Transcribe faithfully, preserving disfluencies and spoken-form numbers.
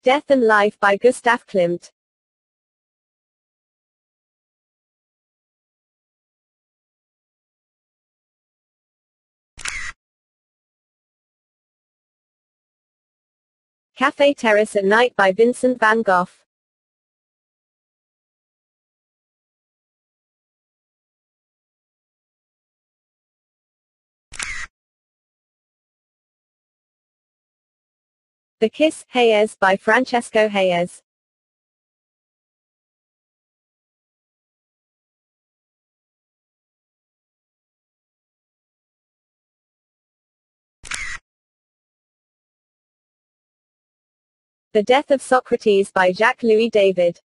Death and Life by Gustav Klimt. Café Terrace at Night by Vincent van Gogh. The Kiss, Hayes by Francesco Hayes. The Death of Socrates by Jacques-Louis David.